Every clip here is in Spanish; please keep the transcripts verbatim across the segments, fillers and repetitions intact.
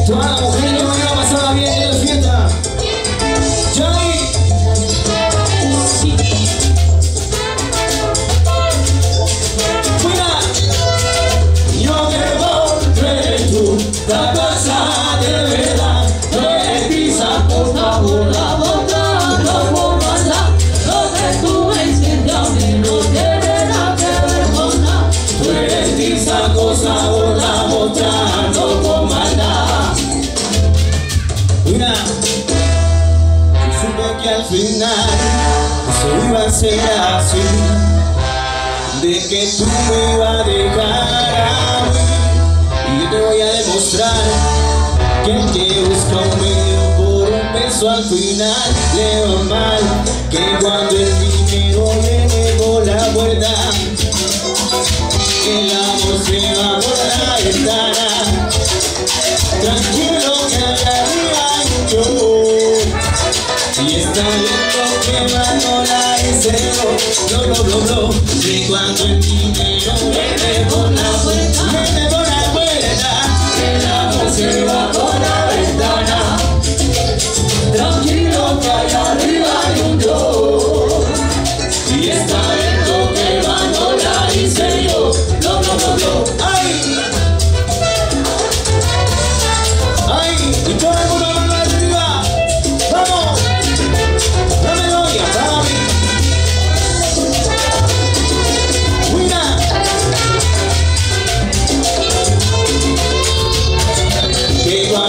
Toda la mujer que no iba a pasarla bien en la fiesta. Johnny. Fuera. Yo que volveré tú, la casa de verdad. No es pisa, por favor, la boca, no borrarla. Lo que tú me enseñaste no tiene nada que ver con nada. Tú eres pisa, cosa, por la boca, no con maldad. Mira, yo supe que al final eso iba a ser así, de que tú me ibas a dejar a mí. Y yo te voy a demostrar que el que busca un medio por un peso al final le va mal, que cuando el dinero viene por la puerta, el amor se va por la ventana. Tranquilo que allá arriba hay un yo, y está lento que va no la deseo. Blo, blo, blo, blo, y cuando el dinero viene por la puerta, viene por la puerta, el amor se va por la ventana. Tranquilo que allá arriba hay un yo, y está lento que va no la hice yo. Blo, blo, blo, blo. ¡Ay! ¡Ay! Y todo el mundo mano arriba. ¡Vamos! ¡La melodia, David! ¡Mira! Que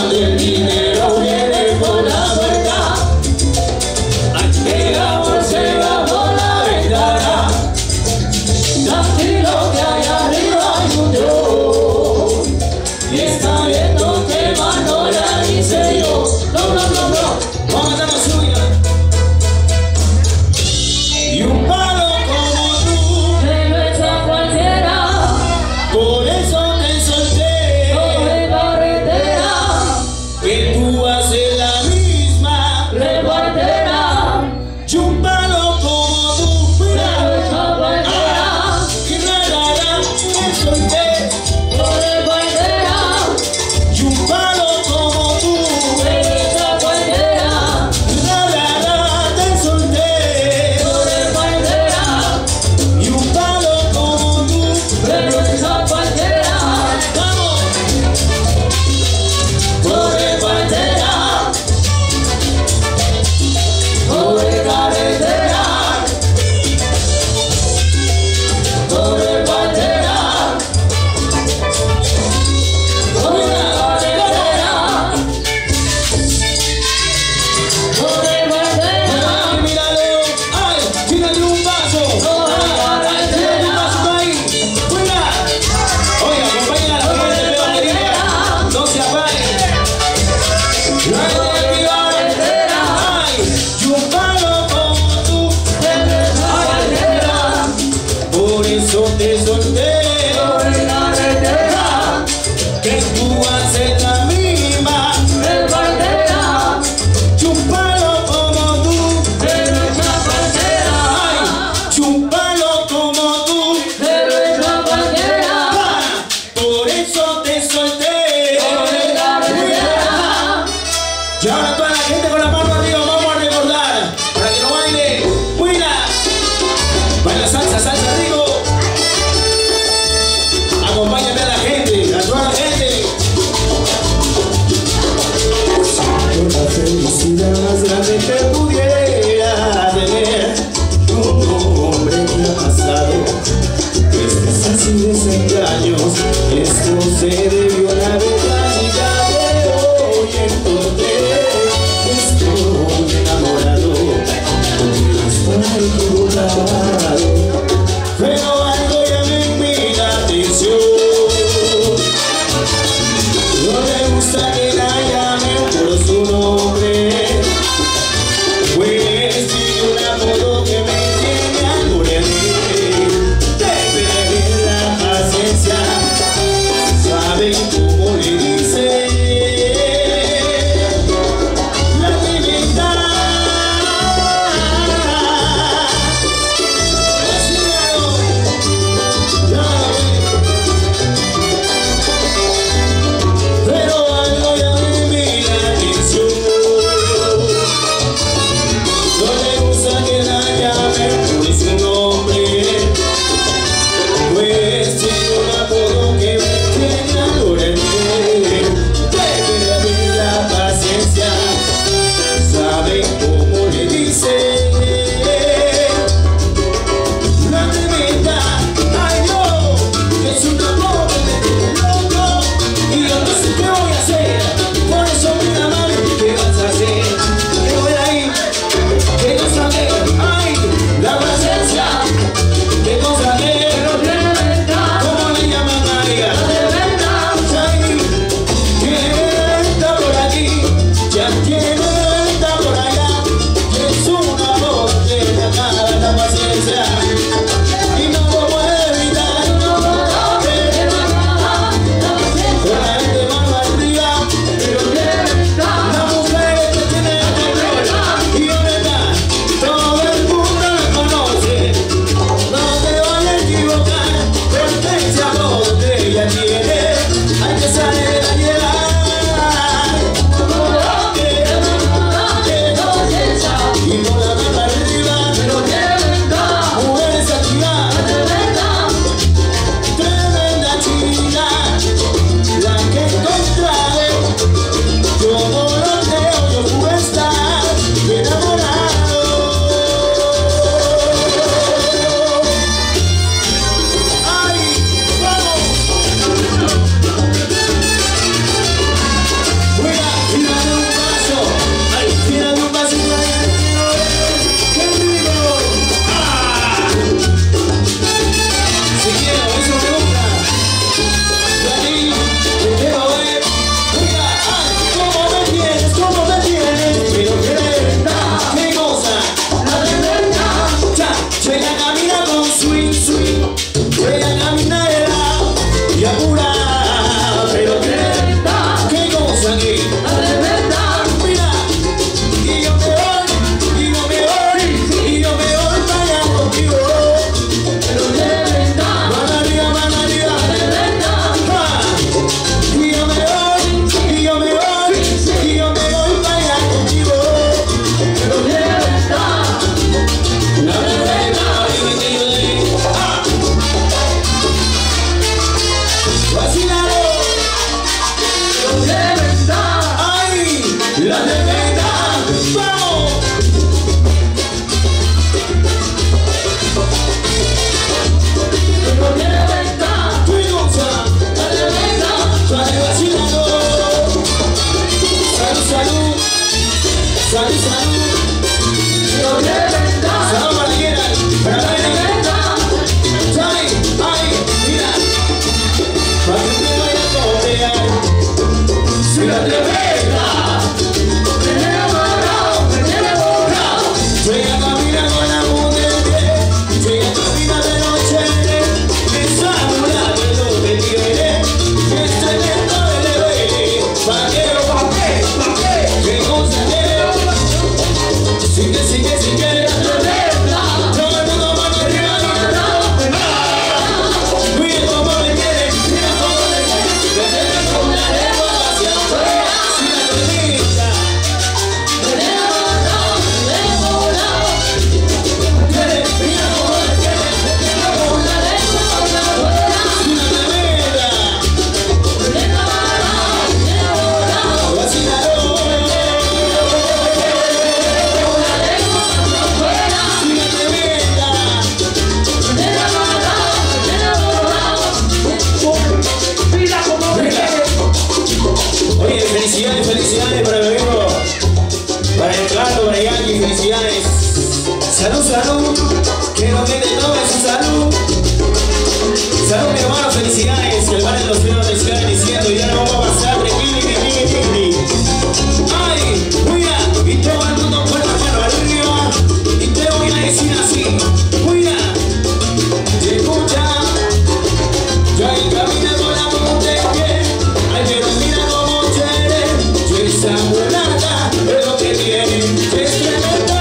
Salud, salud, quiero que te tomes su salud. Salud, mi hermano, felicidades. Que el bar en los dedos te sigan diciendo y ya no vamos a pasar de kili, kili, kili. Ay, cuida, y todo el mundo con la mano arriba. Y te voy a decir así, cuida, te escucha. Yo ahí camina con la monte que, ay, pero mira como chévere. Yo esa mulata es lo que tiene, es tremendo.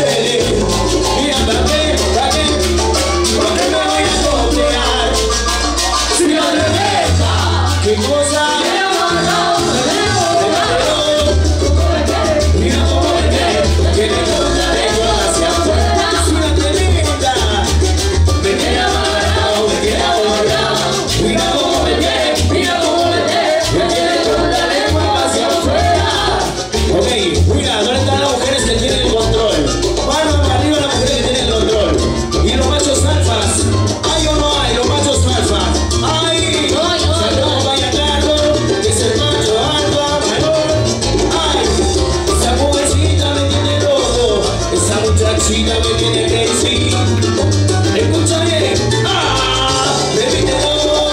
¿Qué cosa? Mira cómo me quiere, quiere con la lengua hacia afuera. Es una tremenda. Me quiere amarrado, me quiere amarrado. Mira cómo me quiere, mira cómo me quiere. Me quiere con la lengua hacia afuera. Ok, mira, ¿dónde están las mujeres que tienen el control? Mano para arriba las mujeres que tienen el control. Y los machos alfas. ¿Hay o no hay los machos alfas? ¡Ay! Chica me tiene crazy. Escucha bien. Ah, repite todo.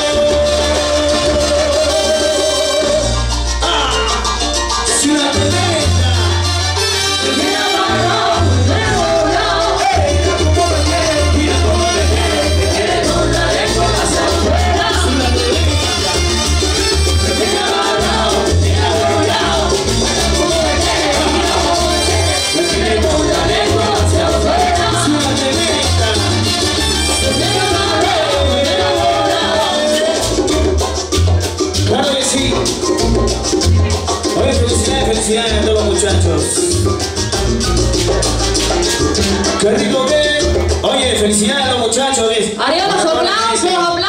Ah, si una tremenda. Me quiere amarrado, me quiere volado. Mira cómo me quiere, mira cómo me quiere. Me quiere con la lengua hacia afuera. Si una tremenda. Me quiere amarrado, me quiere volado. Mira cómo me quiere, mira cómo me quiere. Me quiere con la lengua hacia afuera. Claro que sí. Oye, felicidades, felicidades a todos los muchachos. Qué rico que. Oye, felicidades a los muchachos. Haría los aplausos, aplausos.